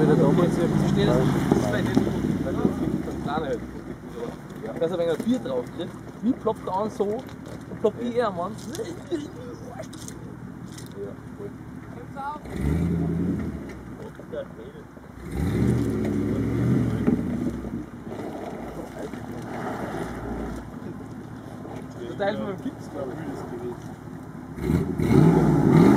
der damals Du stellst das vielleicht nicht so, weil das ist kleiner halt. Dass er wenn er Bier drauf kriegt, wie ploppt er an so und ploppt wie er, Mann. Ja, voll. Der Teil von meinem Gips, glaube ich. Gewesen.